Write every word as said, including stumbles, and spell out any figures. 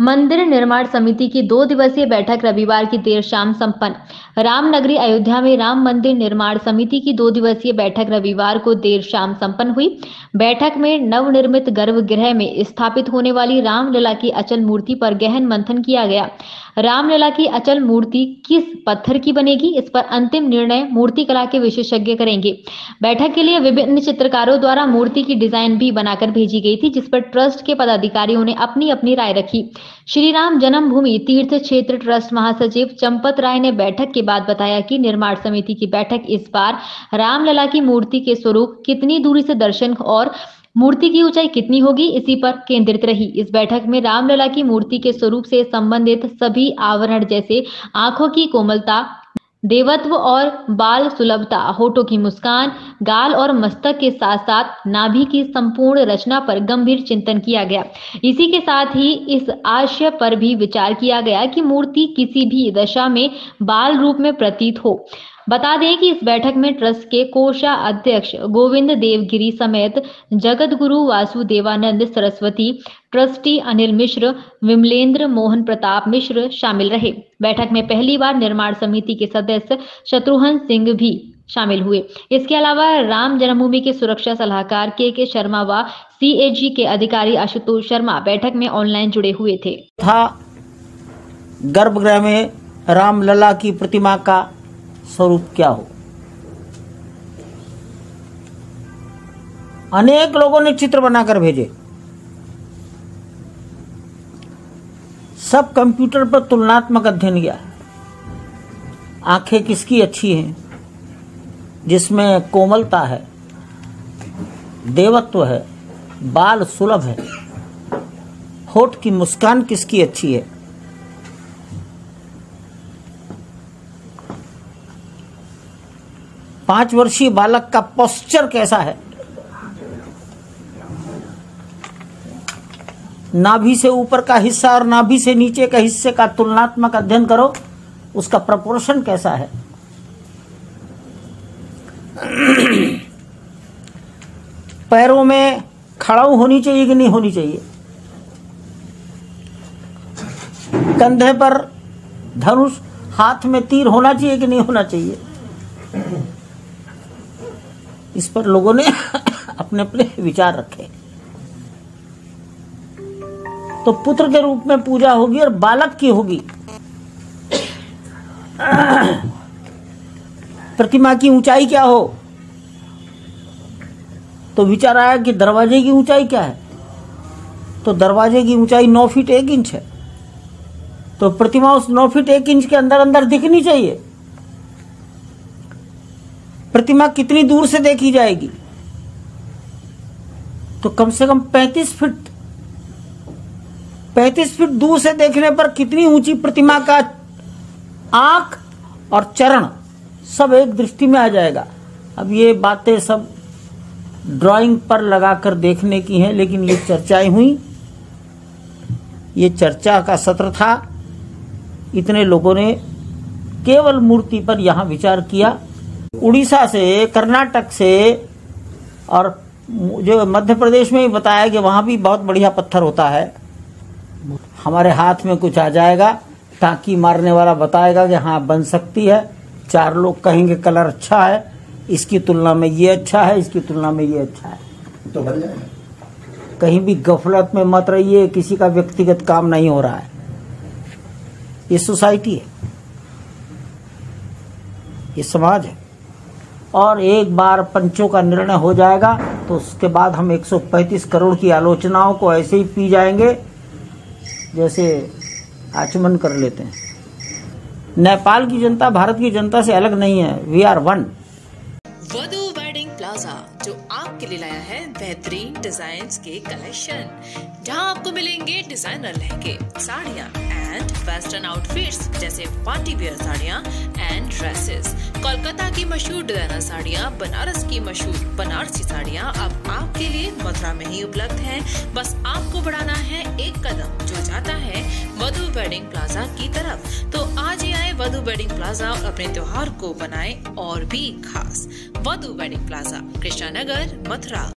मंदिर निर्माण समिति की दो दिवसीय बैठक रविवार की देर शाम संपन्न। रामनगरी अयोध्या में राम मंदिर निर्माण समिति की दो दिवसीय बैठक रविवार को देर शाम संपन्न हुई। बैठक में नवनिर्मित गर्भगृह में स्थापित होने वाली रामलला की अचल मूर्ति पर गहन मंथन किया गया। रामलला की अचल मूर्ति किस पत्थर की बनेगी, इस पर अंतिम निर्णय मूर्ति कला के विशेषज्ञ करेंगे। बैठक के लिए विभिन्न चित्रकारों द्वारा मूर्ति की डिजाइन भी बनाकर भेजी गई थी, जिस पर ट्रस्ट के पदाधिकारियों ने अपनी अपनी राय रखी। श्री राम जन्मभूमि तीर्थ क्षेत्र ट्रस्ट महासचिव चंपत राय ने बैठक के बाद बताया कि निर्माण समिति की बैठक इस बार रामलला की मूर्ति के स्वरूप, कितनी दूरी से दर्शन और मूर्ति की ऊंचाई कितनी होगी, इसी पर केंद्रित रही। इस बैठक में रामलला की मूर्ति के स्वरूप से संबंधित सभी आवरण जैसे आंखों की कोमलता, देवत्व और बाल सुलभता, होठों की मुस्कान, गाल और मस्तक के साथ साथ नाभि की संपूर्ण रचना पर गंभीर चिंतन किया गया। इसी के साथ ही इस आशय पर भी विचार किया गया कि मूर्ति किसी भी दशा में बाल रूप में प्रतीत हो। बता दें कि इस बैठक में ट्रस्ट के कोषाध्यक्ष गोविंद देवगिरी समेत जगत गुरु वासुदेवानंद सरस्वती, ट्रस्टी अनिल मिश्र, विमलेंद्र मोहन प्रताप मिश्र शामिल रहे। बैठक में पहली बार निर्माण समिति के सदस्य शत्रुघ्न सिंह भी शामिल हुए। इसके अलावा राम जन्मभूमि के सुरक्षा सलाहकार के के शर्मा व सीएजी के अधिकारी आशुतोष शर्मा बैठक में ऑनलाइन जुड़े हुए थे। था गर्भगृह में रामलला की प्रतिमा का स्वरूप क्या हो। अनेक लोगों ने चित्र बनाकर भेजे, सब कंप्यूटर पर तुलनात्मक अध्ययन किया। आंखें किसकी अच्छी हैं, जिसमें कोमलता है, देवत्व है, बाल सुलभ है, होठ की मुस्कान किसकी अच्छी है। पांच वर्षीय बालक का पोस्चर कैसा है, नाभि से ऊपर का हिस्सा और नाभि से नीचे के हिस्से का तुलनात्मक अध्ययन करो, उसका प्रपोर्शन कैसा है। पैरों में खड़ाऊ होनी चाहिए कि नहीं होनी चाहिए, कंधे पर धनुष, हाथ में तीर होना चाहिए कि नहीं होना चाहिए। इस पर लोगों ने अपने अपने विचार रखे। तो पुत्र के रूप में पूजा होगी और बालक की होगी। प्रतिमा की ऊंचाई क्या हो, तो विचार आया कि दरवाजे की ऊंचाई क्या है, तो दरवाजे की ऊंचाई नौ फीट एक इंच है, तो प्रतिमा उस नौ फीट एक इंच के अंदर अंदर दिखनी चाहिए। प्रतिमा कितनी दूर से देखी जाएगी, तो कम से कम पैंतीस फीट पैंतीस फीट दूर से देखने पर कितनी ऊंची प्रतिमा का आंख और चरण सब एक दृष्टि में आ जाएगा। अब ये बातें सब ड्राइंग पर लगाकर देखने की हैं, लेकिन ये चर्चाएं हुई, ये चर्चा का सत्र था। इतने लोगों ने केवल मूर्ति पर यहां विचार किया। उड़ीसा से, कर्नाटक से और जो मध्य प्रदेश में भी बताया कि वहां भी बहुत बढ़िया पत्थर होता है। हमारे हाथ में कुछ आ जाएगा, टाँकी मारने वाला बताएगा कि हाँ बन सकती है, चार लोग कहेंगे कलर अच्छा है, इसकी तुलना में ये अच्छा है, इसकी तुलना में ये अच्छा है, तो बन जाएगा। कहीं भी गफलत में मत रहिए, किसी का व्यक्तिगत काम नहीं हो रहा है, ये सोसाइटी है, ये समाज है। और एक बार पंचों का निर्णय हो जाएगा तो उसके बाद हम एक सौ पैंतीस करोड़ की आलोचनाओं को ऐसे ही पी जाएंगे जैसे आचमन कर लेते हैं। नेपाल की जनता भारत की जनता से अलग नहीं है, we are one. Vadhu wedding plaza जो आपके लिए लाया है बेहतरीन डिजाइन्स के कलेक्शन, जहां आपको मिलेंगे डिजाइनर लहंगे, साड़ियां एंड वेस्टर्न आउटफिट्स जैसे पार्टी वियर साड़ियां एंड ड्रेसेस, कोलकाता की मशहूर डिजाइनर साड़ियां, बनारस की मशहूर बनारसी साड़ियां अब आपके लिए मथुरा में ही उपलब्ध हैं। बस आपको बढ़ाना है एक कदम जो जाता है वधू वेडिंग प्लाजा की तरफ। तो आज ही आए वधू वेडिंग प्लाजा और अपने त्योहार को बनाए और भी खास। Vadhu wedding plaza, Krishna Nagar, Mathura.